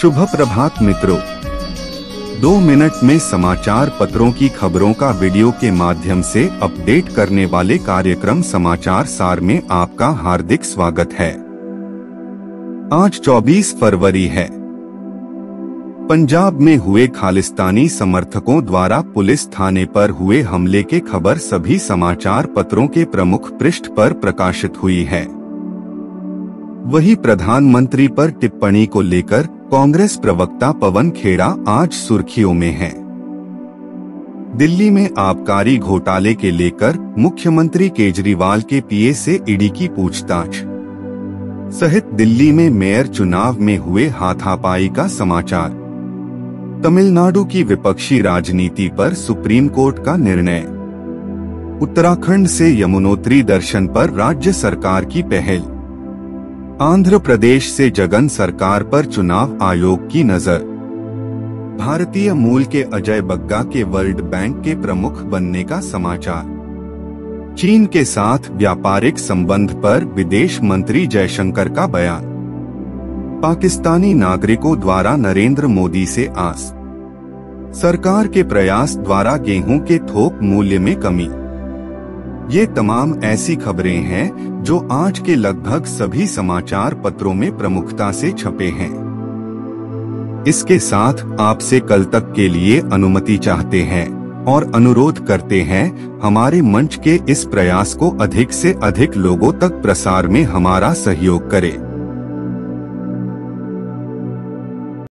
शुभ प्रभात मित्रों। 2 मिनट में समाचार पत्रों की खबरों का वीडियो के माध्यम से अपडेट करने वाले कार्यक्रम समाचार सार में आपका हार्दिक स्वागत है। आज 24 फरवरी है। पंजाब में हुए खालिस्तानी समर्थकों द्वारा पुलिस थाने पर हुए हमले की खबर सभी समाचार पत्रों के प्रमुख पृष्ठ पर प्रकाशित हुई है। वहीं प्रधानमंत्री पर टिप्पणी को लेकर कांग्रेस प्रवक्ता पवन खेड़ा आज सुर्खियों में हैं। दिल्ली में आबकारी घोटाले के लेकर मुख्यमंत्री केजरीवाल के पीए से ईडी की पूछताछ सहित दिल्ली में मेयर चुनाव में हुए हाथापाई का समाचार। तमिलनाडु की विपक्षी राजनीति पर सुप्रीम कोर्ट का निर्णय। उत्तराखंड से यमुनोत्री दर्शन पर राज्य सरकार की पहल। आंध्र प्रदेश से जगन सरकार पर चुनाव आयोग की नजर। भारतीय मूल के अजय बग्गा के वर्ल्ड बैंक के प्रमुख बनने का समाचार। चीन के साथ व्यापारिक संबंध पर विदेश मंत्री जयशंकर का बयान। पाकिस्तानी नागरिकों द्वारा नरेंद्र मोदी से आस। सरकार के प्रयास द्वारा गेहूं के थोक मूल्य में कमी। ये तमाम ऐसी खबरें हैं जो आज के लगभग सभी समाचार पत्रों में प्रमुखता से छपे हैं। इसके साथ आपसे कल तक के लिए अनुमति चाहते हैं और अनुरोध करते हैं हमारे मंच के इस प्रयास को अधिक से अधिक लोगों तक प्रसार में हमारा सहयोग करें।